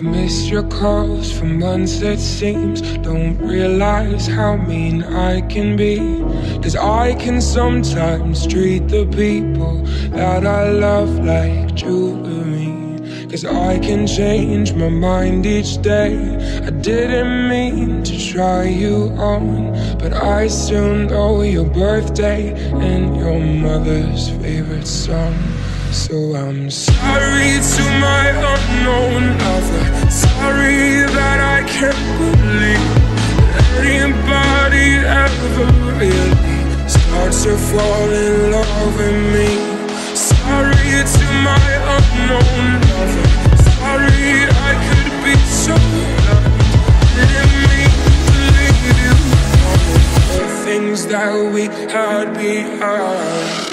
Missed your calls for months, it seems. Don't realize how mean I can be. 'Cause I can sometimes treat the people that I love like jewelry. 'Cause I can change my mind each day. I didn't mean to try you on, but I still know your birthday and your mother's favorite song. So I'm sorry to my unknown lover. Sorry that I can't believe anybody ever really starts to fall in love with me. Sorry to my unknown lover. Sorry I could be so blind. Didn't mean to leave you. All the things that we had behind.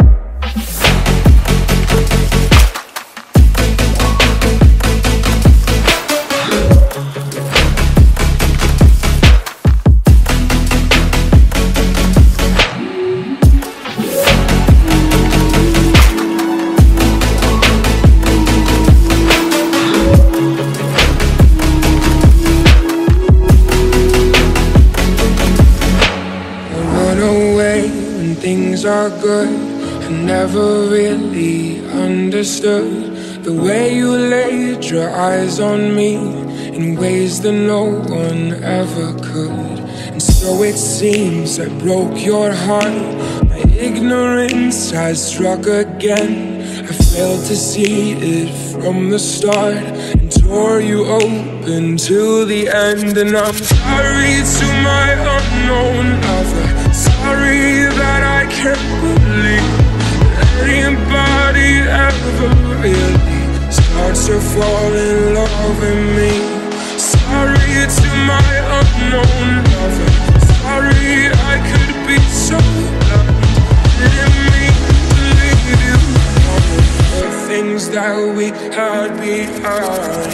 Things are good. I never really understood the way you laid your eyes on me in ways that no one ever could. And so it seems I broke your heart. My ignorance has struck again. I failed to see it from the start and tore you open to the end. And I'm sorry to my unknown lover. Sorry that I can't believe anybody ever really starts to fall in love with me. Sorry to my unknown lover. Sorry I could be so blind. Didn't mean to leave you. All the things that we had behind.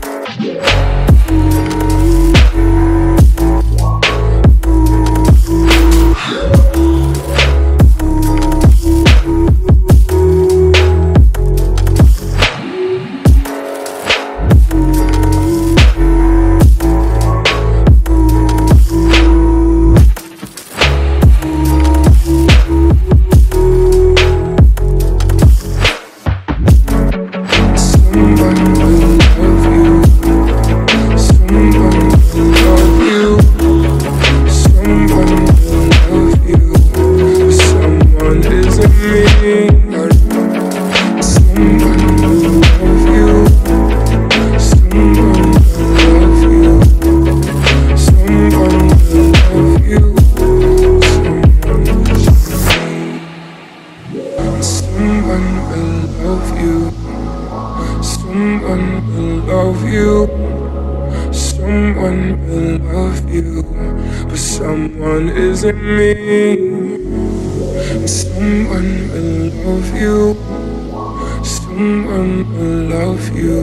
Someone will love you, but someone isn't me. Someone will love you. Someone will love you.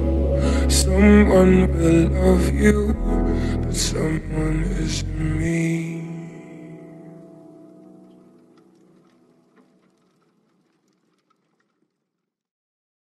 Someone will love you, but someone isn't me.